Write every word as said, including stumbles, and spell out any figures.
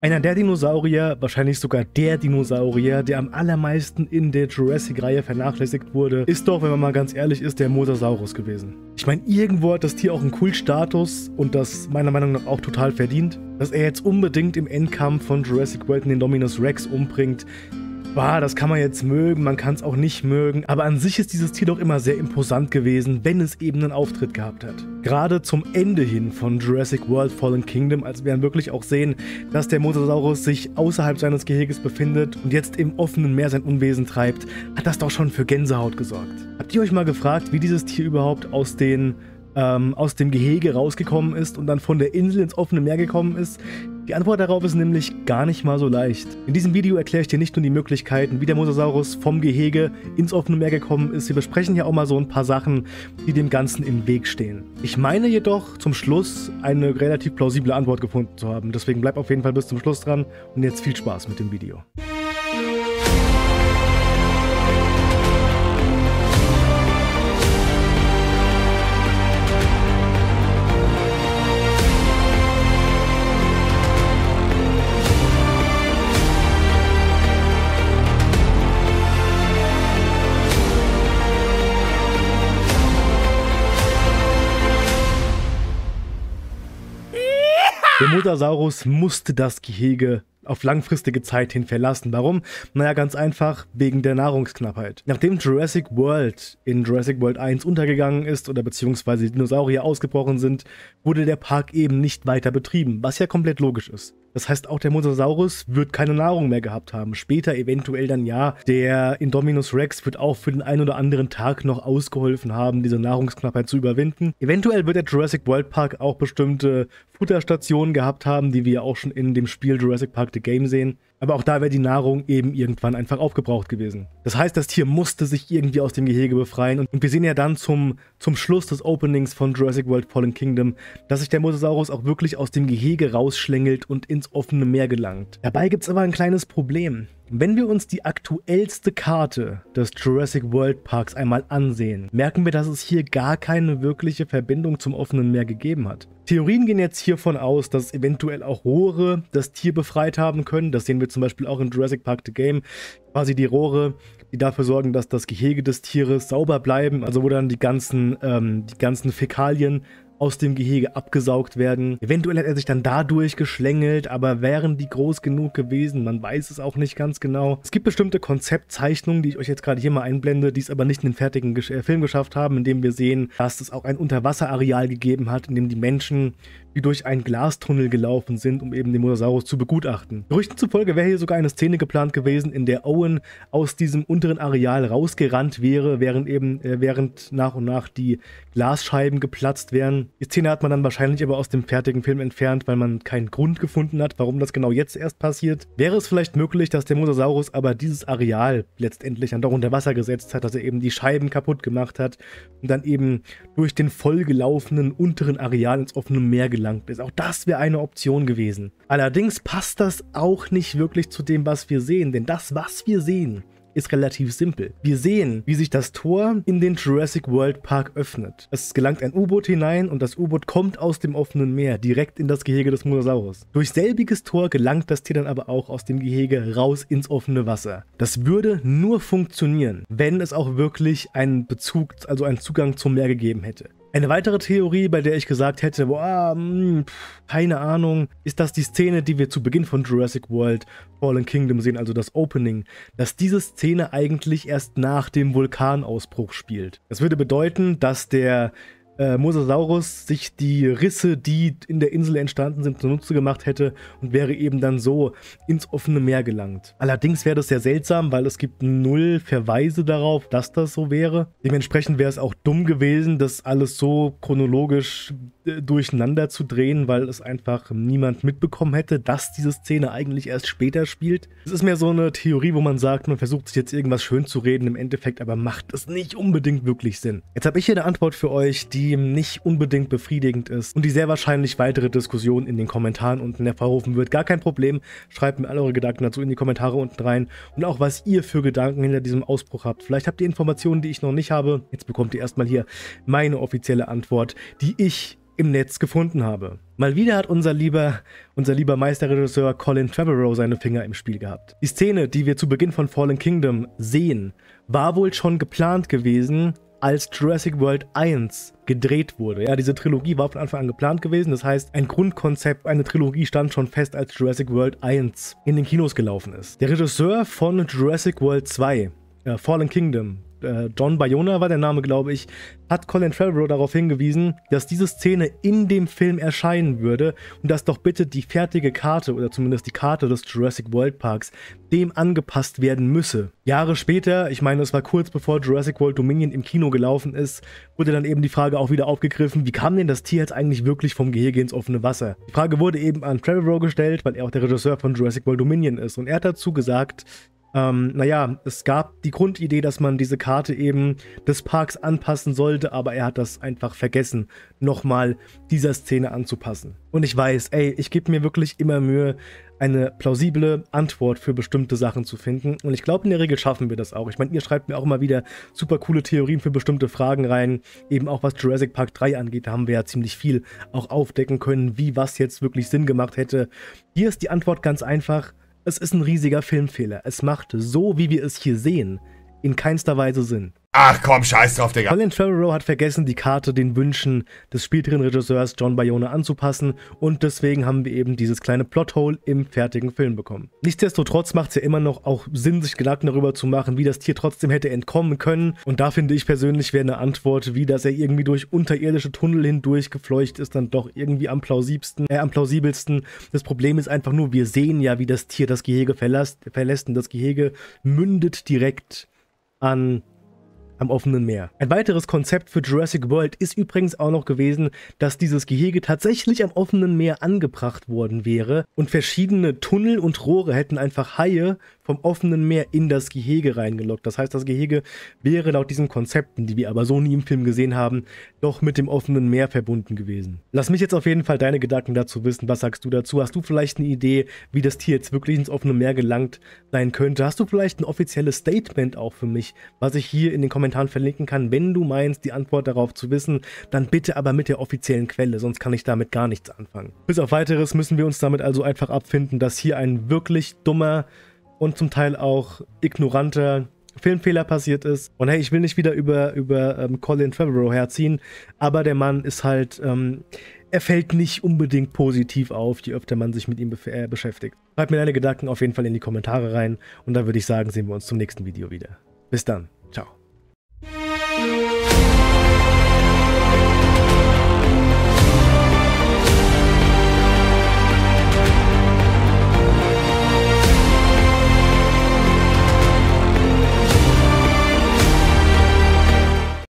Einer der Dinosaurier, wahrscheinlich sogar der Dinosaurier, der am allermeisten in der Jurassic-Reihe vernachlässigt wurde, ist doch, wenn man mal ganz ehrlich ist, der Mosasaurus gewesen. Ich meine, irgendwo hat das Tier auch einen Kultstatus und das meiner Meinung nach auch total verdient. Dass er jetzt unbedingt im Endkampf von Jurassic World den Indominus Rex umbringt, bah, das kann man jetzt mögen, man kann es auch nicht mögen, aber an sich ist dieses Tier doch immer sehr imposant gewesen, wenn es eben einen Auftritt gehabt hat. Gerade zum Ende hin von Jurassic World Fallen Kingdom, als wir dann wirklich auch sehen, dass der Mosasaurus sich außerhalb seines Geheges befindet und jetzt im offenen Meer sein Unwesen treibt, hat das doch schon für Gänsehaut gesorgt. Habt ihr euch mal gefragt, wie dieses Tier überhaupt aus den ähm, aus dem Gehege rausgekommen ist und dann von der Insel ins offene Meer gekommen ist? Die Antwort darauf ist nämlich gar nicht mal so leicht. In diesem Video erkläre ich dir nicht nur die Möglichkeiten, wie der Mosasaurus vom Gehege ins offene Meer gekommen ist, wir besprechen hier auch mal so ein paar Sachen, die dem Ganzen im Weg stehen. Ich meine jedoch zum Schluss eine relativ plausible Antwort gefunden zu haben, deswegen bleib auf jeden Fall bis zum Schluss dran und jetzt viel Spaß mit dem Video. Der Mosasaurus musste das Gehege auf langfristige Zeit hin verlassen. Warum? Naja, ganz einfach, wegen der Nahrungsknappheit. Nachdem Jurassic World in Jurassic World eins untergegangen ist oder beziehungsweise die Dinosaurier ausgebrochen sind, wurde der Park eben nicht weiter betrieben, was ja komplett logisch ist. Das heißt, auch der Mosasaurus wird keine Nahrung mehr gehabt haben. Später eventuell dann ja. Der Indominus Rex wird auch für den einen oder anderen Tag noch ausgeholfen haben, diese Nahrungsknappheit zu überwinden. Eventuell wird der Jurassic World Park auch bestimmte Futterstationen gehabt haben, die wir auch schon in dem Spiel Jurassic Park The Game sehen. Aber auch da wäre die Nahrung eben irgendwann einfach aufgebraucht gewesen. Das heißt, das Tier musste sich irgendwie aus dem Gehege befreien. Und wir sehen ja dann zum, zum Schluss des Openings von Jurassic World Fallen Kingdom, dass sich der Mosasaurus auch wirklich aus dem Gehege rausschlängelt und ins offene Meer gelangt. Dabei gibt es aber ein kleines Problem. Wenn wir uns die aktuellste Karte des Jurassic World Parks einmal ansehen, merken wir, dass es hier gar keine wirkliche Verbindung zum offenen Meer gegeben hat. Theorien gehen jetzt hiervon aus, dass eventuell auch Rohre das Tier befreit haben können. Das sehen wir zum Beispiel auch in Jurassic Park The Game. Quasi die Rohre, die dafür sorgen, dass das Gehege des Tieres sauber bleiben, also wo dann die ganzen, ähm, die ganzen Fäkalien aus dem Gehege abgesaugt werden. Eventuell hat er sich dann dadurch geschlängelt, aber wären die groß genug gewesen? Man weiß es auch nicht ganz genau. Es gibt bestimmte Konzeptzeichnungen, die ich euch jetzt gerade hier mal einblende, die es aber nicht in den fertigen Gesch äh, Film geschafft haben, in dem wir sehen, dass es auch ein Unterwasserareal gegeben hat, in dem die Menschen wie durch einen Glastunnel gelaufen sind, um eben den Mosasaurus zu begutachten. Gerüchten zufolge wäre hier sogar eine Szene geplant gewesen, in der Owen aus diesem unteren Areal rausgerannt wäre, während eben äh, während nach und nach die Glasscheiben geplatzt wären. Die Szene hat man dann wahrscheinlich aber aus dem fertigen Film entfernt, weil man keinen Grund gefunden hat, warum das genau jetzt erst passiert. Wäre es vielleicht möglich, dass der Mosasaurus aber dieses Areal letztendlich dann doch unter Wasser gesetzt hat, dass er eben die Scheiben kaputt gemacht hat und dann eben durch den vollgelaufenen unteren Areal ins offene Meer gelangt ist. Auch das wäre eine Option gewesen. Allerdings passt das auch nicht wirklich zu dem, was wir sehen, denn das, was wir sehen, ist relativ simpel. Wir sehen, wie sich das Tor in den Jurassic World Park öffnet. Es gelangt ein U-Boot hinein und das U-Boot kommt aus dem offenen Meer direkt in das Gehege des Mosasaurus. Durch selbiges Tor gelangt das Tier dann aber auch aus dem Gehege raus ins offene Wasser. Das würde nur funktionieren, wenn es auch wirklich einen Bezug, also einen Zugang zum Meer gegeben hätte. Eine weitere Theorie, bei der ich gesagt hätte, boah, mh, keine Ahnung, ist das die Szene, die wir zu Beginn von Jurassic World Fallen Kingdom sehen, also das Opening, dass diese Szene eigentlich erst nach dem Vulkanausbruch spielt. Das würde bedeuten, dass der äh, Mosasaurus sich die Risse, die in der Insel entstanden sind, zunutze gemacht hätte und wäre eben dann so ins offene Meer gelangt. Allerdings wäre das sehr seltsam, weil es gibt null Verweise darauf, dass das so wäre. Dementsprechend wäre es auch dumm gewesen, das alles so chronologisch äh, durcheinander zu drehen, weil es einfach niemand mitbekommen hätte, dass diese Szene eigentlich erst später spielt. Es ist mehr so eine Theorie, wo man sagt, man versucht sich jetzt irgendwas schön zu reden, im Endeffekt aber macht es nicht unbedingt wirklich Sinn. Jetzt habe ich hier eine Antwort für euch, die nicht unbedingt befriedigend ist und die sehr wahrscheinlich weitere Diskussionen in den Kommentaren unten hervorrufen wird. Gar kein Problem, schreibt mir alle eure Gedanken dazu in die Kommentare unten rein und auch was ihr für Gedanken hinter diesem Ausbruch habt. Vielleicht habt ihr Informationen, die ich noch nicht habe. Jetzt bekommt ihr erstmal hier meine offizielle Antwort, die ich im Netz gefunden habe. Mal wieder hat unser lieber, unser lieber Meisterregisseur Colin Trevorrow seine Finger im Spiel gehabt. Die Szene, die wir zu Beginn von Fallen Kingdom sehen, war wohl schon geplant gewesen, als Jurassic World eins gedreht wurde. Ja, diese Trilogie war von Anfang an geplant gewesen, das heißt, ein Grundkonzept, eine Trilogie stand schon fest, als Jurassic World eins in den Kinos gelaufen ist. Der Regisseur von Jurassic World zwei, äh, Fallen Kingdom, John Bayona war der Name, glaube ich, hat Colin Trevorrow darauf hingewiesen, dass diese Szene in dem Film erscheinen würde und dass doch bitte die fertige Karte oder zumindest die Karte des Jurassic World Parks dem angepasst werden müsse. Jahre später, ich meine, es war kurz bevor Jurassic World Dominion im Kino gelaufen ist, wurde dann eben die Frage auch wieder aufgegriffen, wie kam denn das Tier jetzt eigentlich wirklich vom Gehege ins offene Wasser? Die Frage wurde eben an Trevorrow gestellt, weil er auch der Regisseur von Jurassic World Dominion ist und er hat dazu gesagt, Ähm, naja, es gab die Grundidee, dass man diese Karte eben des Parks anpassen sollte, aber er hat das einfach vergessen, nochmal dieser Szene anzupassen. Und ich weiß, ey, ich gebe mir wirklich immer Mühe, eine plausible Antwort für bestimmte Sachen zu finden. Und ich glaube, in der Regel schaffen wir das auch. Ich meine, ihr schreibt mir auch immer wieder super coole Theorien für bestimmte Fragen rein. Eben auch was Jurassic Park drei angeht, da haben wir ja ziemlich viel auch aufdecken können, wie was jetzt wirklich Sinn gemacht hätte. Hier ist die Antwort ganz einfach. Es ist ein riesiger Filmfehler. Es macht so, wie wir es hier sehen, in keinster Weise Sinn. Ach komm, scheiß drauf, Digga. Colin Trevorrow hat vergessen, die Karte den Wünschen des späteren Regisseurs John Bayona anzupassen und deswegen haben wir eben dieses kleine Plothole im fertigen Film bekommen. Nichtsdestotrotz macht es ja immer noch auch Sinn, sich Gedanken darüber zu machen, wie das Tier trotzdem hätte entkommen können und da finde ich persönlich wäre eine Antwort, wie dass er irgendwie durch unterirdische Tunnel hindurch gefleucht ist, dann doch irgendwie am plausibelsten. Äh, am plausibelsten. Das Problem ist einfach nur, wir sehen ja, wie das Tier das Gehege verlässt, verlässt und das Gehege mündet direkt an am offenen Meer. Ein weiteres Konzept für Jurassic World ist übrigens auch noch gewesen, dass dieses Gehege tatsächlich am offenen Meer angebracht worden wäre und verschiedene Tunnel und Rohre hätten einfach Haie vom offenen Meer in das Gehege reingelockt. Das heißt, das Gehege wäre laut diesen Konzepten, die wir aber so nie im Film gesehen haben, doch mit dem offenen Meer verbunden gewesen. Lass mich jetzt auf jeden Fall deine Gedanken dazu wissen. Was sagst du dazu? Hast du vielleicht eine Idee, wie das Tier jetzt wirklich ins offene Meer gelangt sein könnte? Hast du vielleicht ein offizielles Statement auch für mich, was ich hier in den Kommentaren verlinken kann? Wenn du meinst, die Antwort darauf zu wissen, dann bitte aber mit der offiziellen Quelle, sonst kann ich damit gar nichts anfangen. Bis auf Weiteres müssen wir uns damit also einfach abfinden, dass hier ein wirklich dummer und zum Teil auch ignoranter Filmfehler passiert ist. Und hey, ich will nicht wieder über, über ähm, Colin Trevorrow herziehen, aber der Mann ist halt, ähm, er fällt nicht unbedingt positiv auf, je öfter man sich mit ihm be äh, beschäftigt. Schreib mir deine Gedanken auf jeden Fall in die Kommentare rein und dann würde ich sagen, sehen wir uns zum nächsten Video wieder. Bis dann. Ciao.